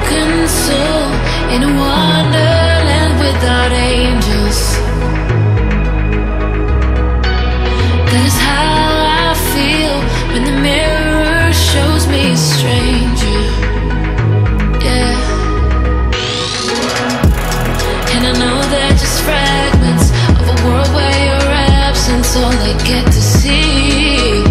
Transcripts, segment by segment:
broken soul in a wonderland without angels. That is how I feel when the mirror shows me a stranger. Yeah. And I know they're just fragments of a world where your absence all I get to see.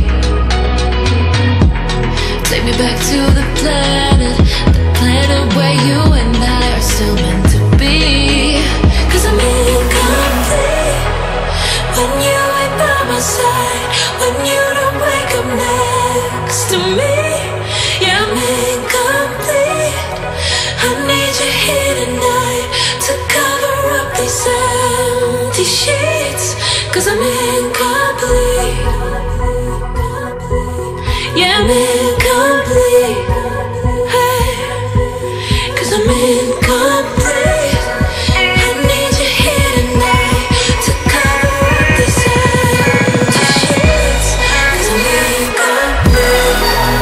Take me back to the planet where you and I are still meant to be. 'Cause I'm incomplete when you ain't by my side, when you don't wake up next to me. Yeah, I'm incomplete. I need you here tonight to cover up these empty sheets. 'Cause I'm incomplete. Yeah, I'm incomplete. Hey, 'cause I'm incomplete. I need you here tonight to cover up these empty sheets. 'Cause I'm incomplete.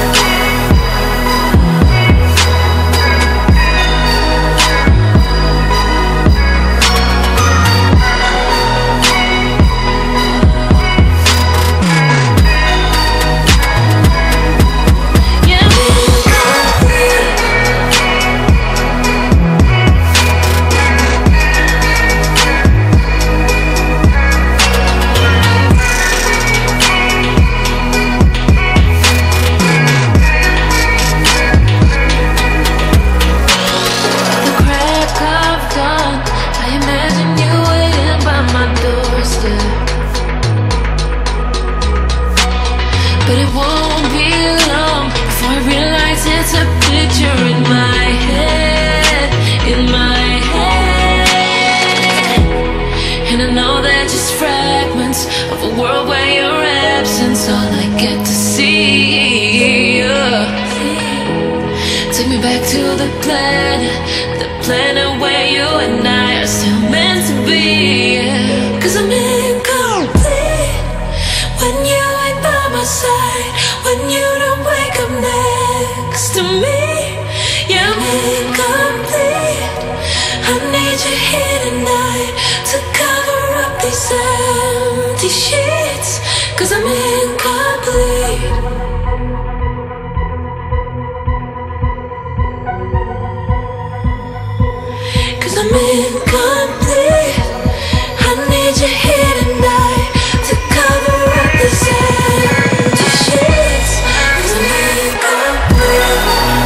But it won't be long before I realize it's a picture in my head, in my head. And I know they're just fragments of a world where your absence all I get to see. Take me back to the planet where you and I are still meant to be. 'Cause I'm incomplete when you ain't by my side, when you don't wake up next to me. Yeah, I'm incomplete. I need you here tonight to cover up these empty sheets. 'Cause I'm incomplete. I'm incomplete. I need you here tonight to cover up this empty sheets. 'Cause I'm incomplete.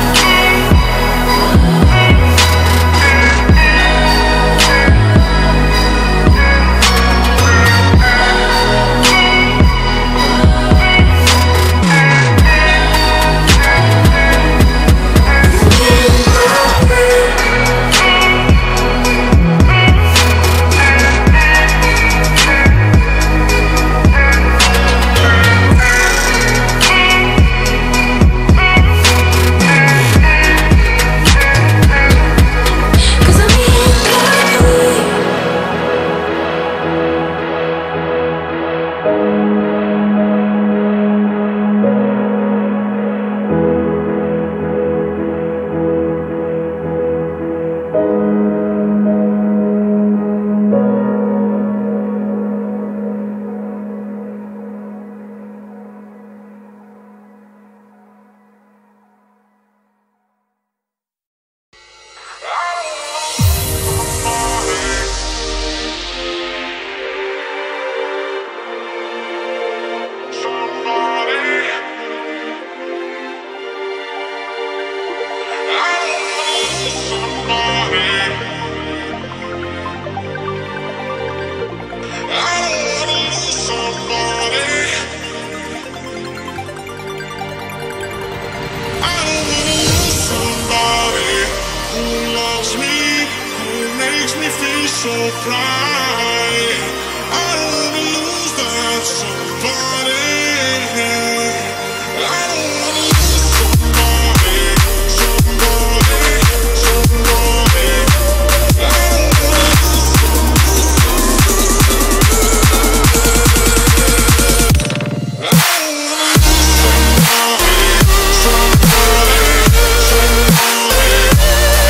So bright, I don't wanna lose that somebody. I don't wanna lose somebody, somebody, somebody. I don't wanna lose somebody, somebody, somebody.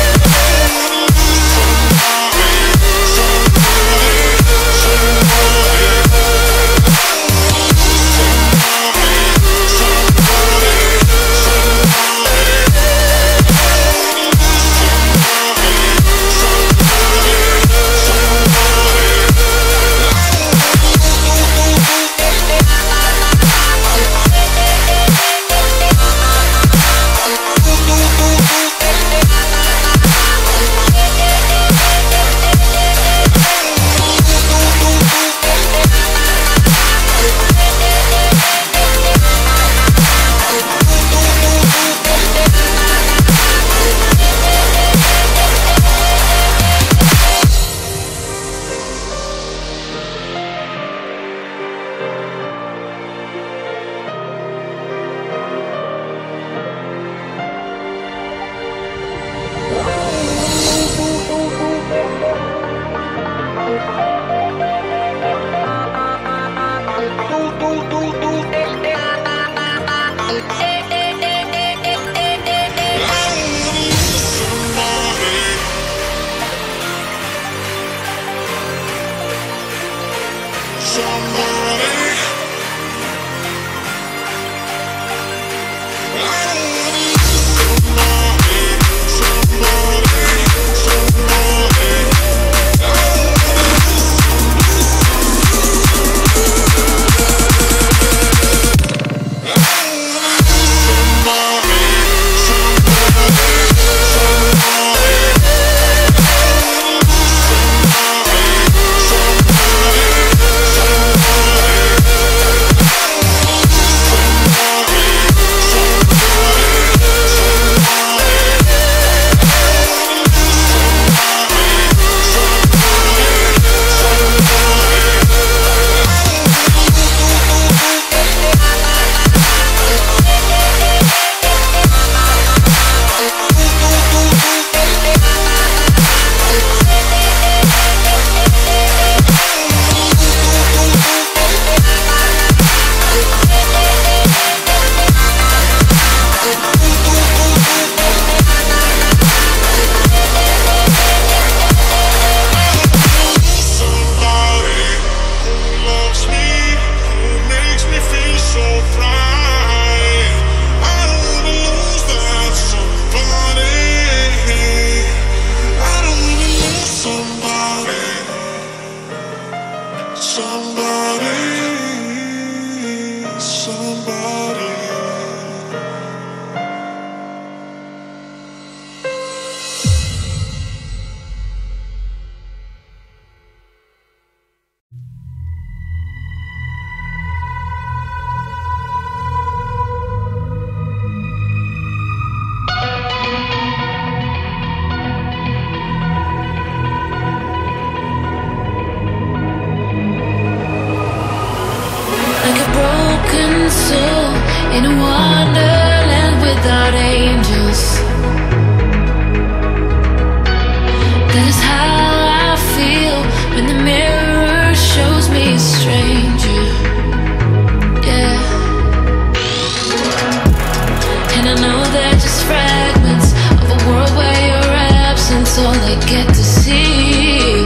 I know they're just fragments of a world where your absence all I get to see.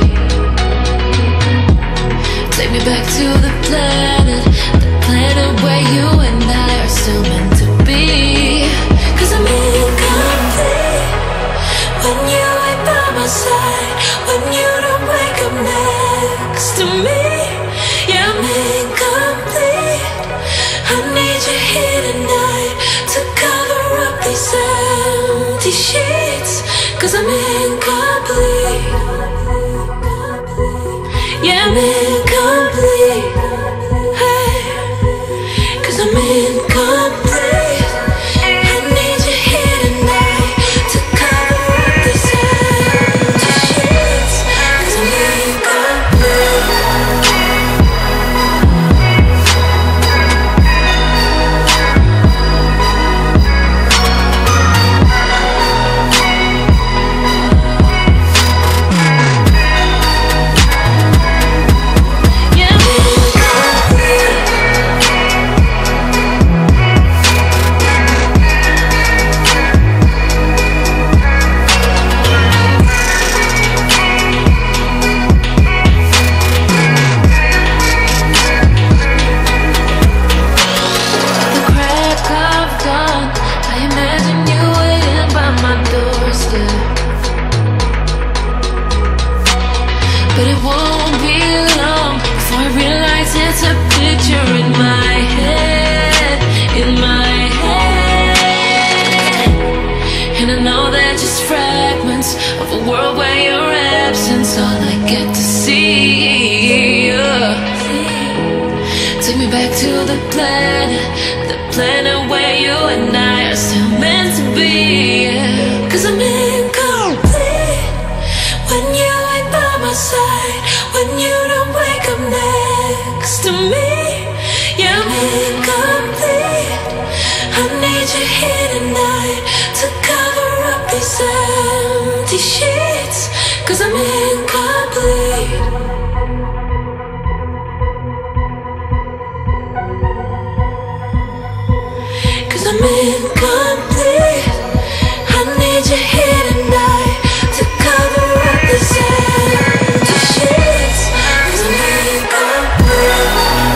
Take me back to the planet where you and I are still meant to be. 'Cause I'm incomplete when you ain't by my side, when you don't wake up next to me. Yeah, I'm incomplete. I need you here tonight to cover up these empty sheets. 'Cause I'm incomplete. Yeah, I'm incomplete. Hey, 'cause I'm incomplete. I need you here tonight to cover up these empty sheets. 'Cause I'm incomplete. But it won't be long before I realize it's a picture in my head, in my head. And I know they're just fragments of a world where your absence all I get to see. Take me back to the planet where you and I are still meant to be. 'Cause I'm incomplete when you ain't by my side, when you don't wake up next to me. Yeah, I'm incomplete. I need you here tonight to cover up these empty sheets. 'Cause I'm incomplete. I'm incomplete. I need you here tonight to cover up this empty sheets. 'Cause I'm incomplete.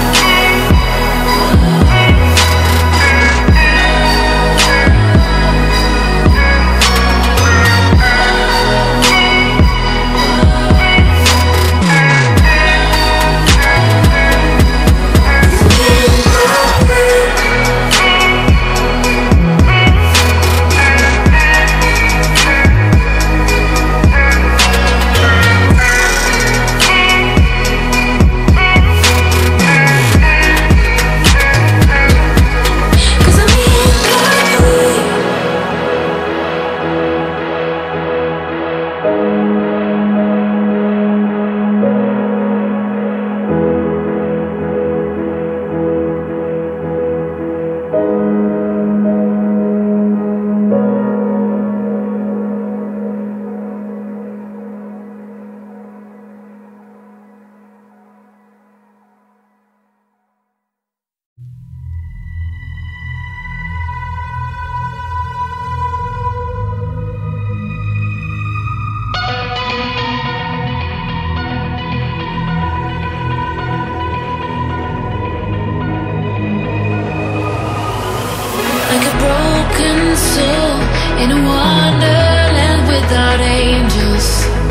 In a wonderland without angels.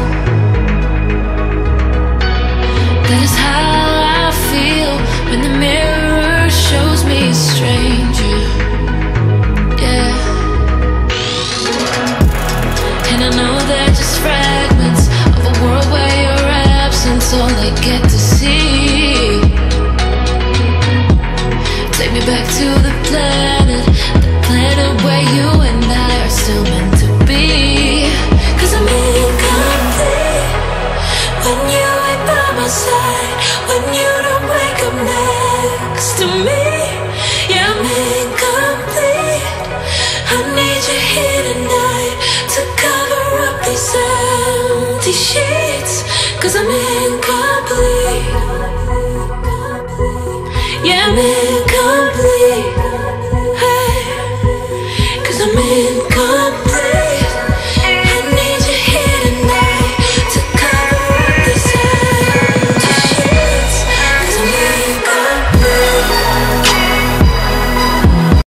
That is how I feel when the mirror shows me a stranger. Yeah. And I know they're just fragments of a world where your absence all I get to see. Take me back to the planet where you and I are still meant to be. 'Cause I'm incomplete when you ain't by my side, when you don't wake up next to me. Yeah, I'm incomplete. I need you here tonight to cover up these empty sheets. 'Cause I'm incomplete. Yeah, I'm incomplete. Hey, 'cause 'cause I'm incomplete.